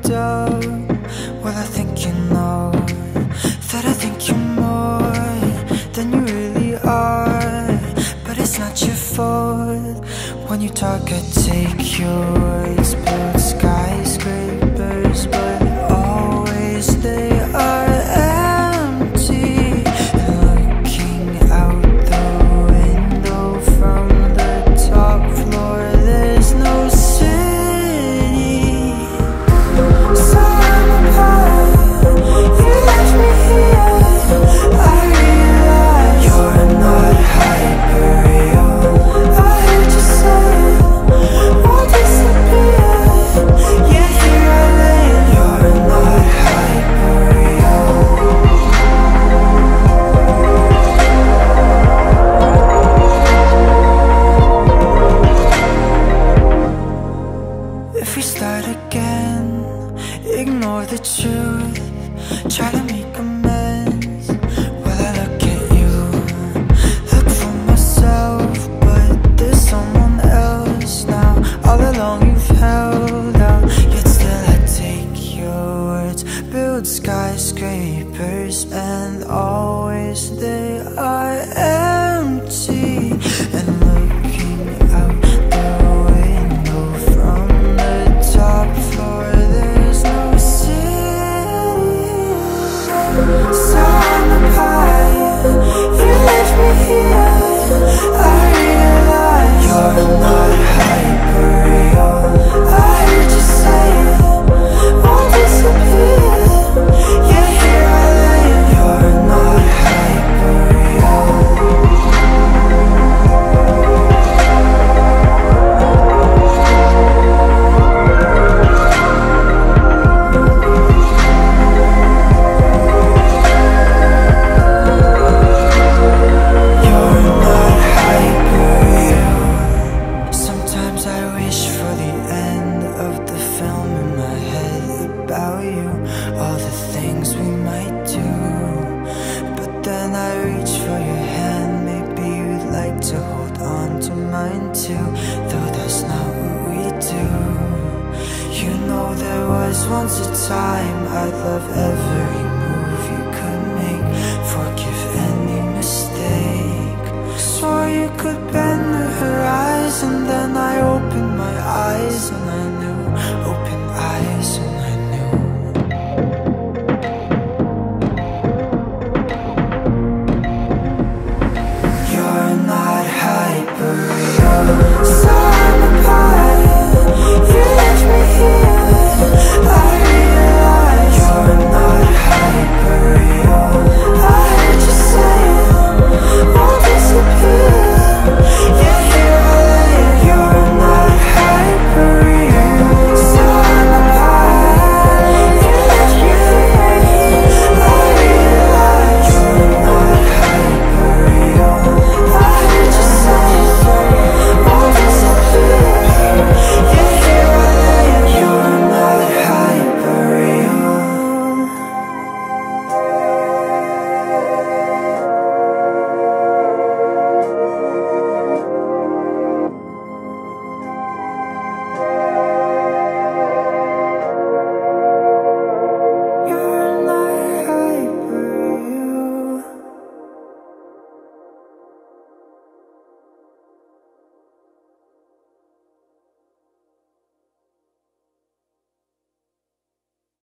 up. Well, I think you know that I think you're more than you really are. But it's not your fault. When you talk, I take your words, build skyscrapers, but always they are empty. And looking out the window from the top floor, there's no city. So I'm apart, you left me here. I realize you're not hyperreal. I heard you say won't disappear. Yeah, here I lay. You're not hyperreal. If we start again, ignore the truth, try to make amends. Well, I look at you, look for myself, but there's someone else now. All along you've held out, yet still I take your words, build skyscrapers, and always they are empty. And looking out the window from the top floor, there's no city. So I'm apart, you left me here. I realize you're not hyperreal. I heard you say won't disappear. Yeah, here I lay. You're not hyperreal. You're not hyperreal. Sometimes I wish for the end of the film in my head about you, all the things we might do. But then I reach for your hand, maybe you'd like to hold on to mine too, though that's not what we do. You know there was once a time I'd love every move you could make, forgive any mistake. Swore you could bend the horizon, then I opened my eyes and I